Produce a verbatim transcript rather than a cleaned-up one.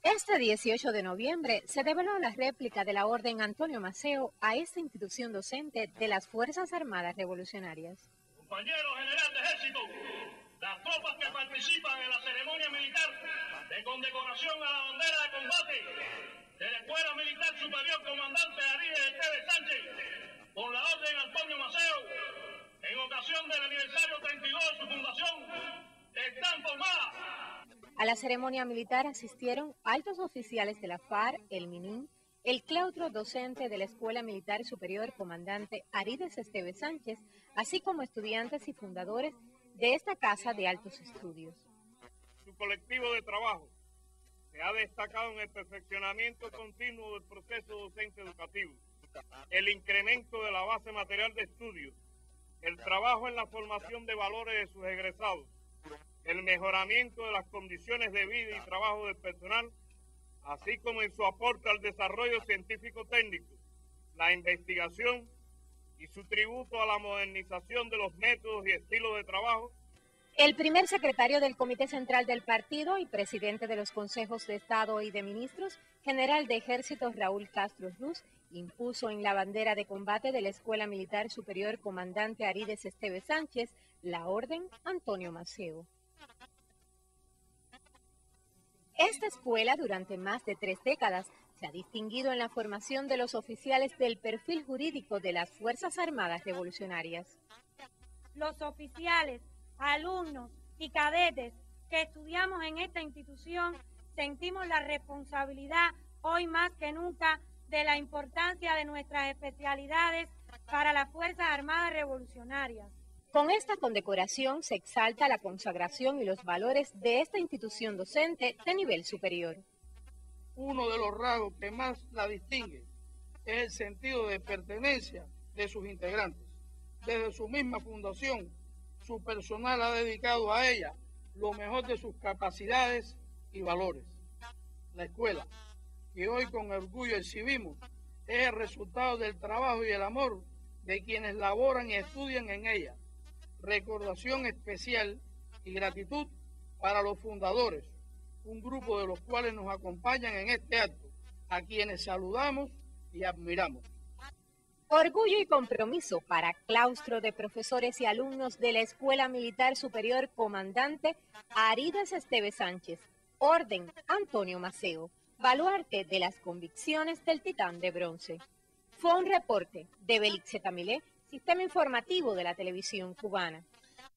Este dieciocho de noviembre se develó la réplica de la Orden Antonio Maceo a esta institución docente de las Fuerzas Armadas Revolucionarias. Compañero General de Ejército, las tropas que participan en la ceremonia militar de condecoración a la bandera de combate de la Escuela Militar Superior Comandante Arídez Esteves Sánchez, por la Orden Antonio Maceo, en ocasión del aniversario treinta y dos de su fundación, están formadas. A la ceremonia militar asistieron altos oficiales de la FARC, el MININ, el claustro docente de la Escuela Militar Superior Comandante Arídez Esteves Sánchez, así como estudiantes y fundadores de esta casa de altos estudios. Su colectivo de trabajo se ha destacado en el perfeccionamiento continuo del proceso docente educativo, el incremento de la base material de estudios, el trabajo en la formación de valores de sus egresados, el mejoramiento de las condiciones de vida y trabajo del personal, así como en su aporte al desarrollo científico-técnico, la investigación y su tributo a la modernización de los métodos y estilos de trabajo. El primer secretario del Comité Central del Partido y presidente de los Consejos de Estado y de Ministros, general de Ejército Raúl Castro Ruz, impuso en la bandera de combate de la Escuela Militar Superior Comandante Arídez Esteves Sánchez la Orden Antonio Maceo. Esta escuela, durante más de tres décadas, se ha distinguido en la formación de los oficiales del perfil jurídico de las Fuerzas Armadas Revolucionarias. Los oficiales, alumnos y cadetes que estudiamos en esta institución sentimos la responsabilidad hoy más que nunca de la importancia de nuestras especialidades para las Fuerzas Armadas Revolucionarias. Con esta condecoración se exalta la consagración y los valores de esta institución docente de nivel superior. Uno de los rasgos que más la distingue es el sentido de pertenencia de sus integrantes. Desde su misma fundación, su personal ha dedicado a ella lo mejor de sus capacidades y valores. La escuela, que hoy con orgullo exhibimos, es el resultado del trabajo y el amor de quienes laboran y estudian en ella. Recordación especial y gratitud para los fundadores, un grupo de los cuales nos acompañan en este acto, a quienes saludamos y admiramos. Orgullo y compromiso para claustro de profesores y alumnos de la Escuela Militar Superior Comandante Arídez Esteves Sánchez, Orden Antonio Maceo, baluarte de las convicciones del titán de bronce. Fue un reporte de Belixe Tamilé, Sistema Informativo de la Televisión Cubana.